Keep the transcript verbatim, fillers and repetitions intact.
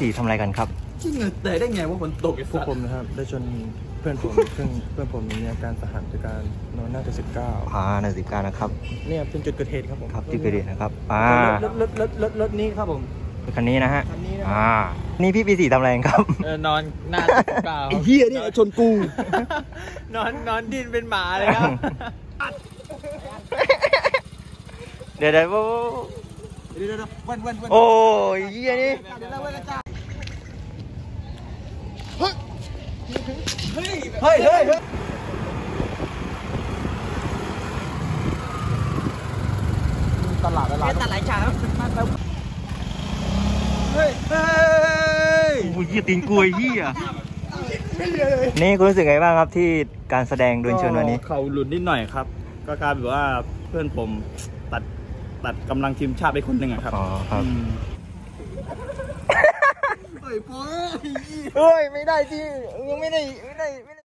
สี่ทำอะไรกันครับจริงเลยแต่ได้ไงว่าฝนตกพวกผมนะครับได้ชนเพื่อนผมซึ่งเพื่อนผมมีอาการสาหัสจากการนอนหน้าจะสิบเก้าอ่าในสิบเก้านะครับเนี่ยเป็นจุดเกิดเหตุครับผมครับจุดเกิดเหตุนะครับอ่ารถรถรถรถรถนี้ครับผมคันนี้นะฮะอ่านี่พี่ปีสี่ทำอะไรครับนอนหน้าสิบเก้าไอ้เหี้ยเนี่ยชนกูนอนนอนดิ้นเป็นหมาเลยครับเดี๋ยวเดี๋ยวเดี๋ยวเดี๋ยววันวันวันโอ้ยเหี้ยนี่เฮ้ยเฮ้ยเฮ้ยตลาดตลาดตลาดช้างเฮ้ยเฮ้ยโอ้ยเหี้ยตีนกล้วยเหี้ยนี่คุณรู้สึกไงบ้างครับที่การแสดงดวลชนวันนี้เขาหลุดนิดหน่อยครับก็กลายเป็นว่าเพื่อนผมตัดตัดกำลังทีมชาติไปคนหนึ่งอะครับอ๋อครับเฮ้ยโป้เฮ้ยไม่ได้ที่ยังไม่ได้ไม่ได้ไม่ได้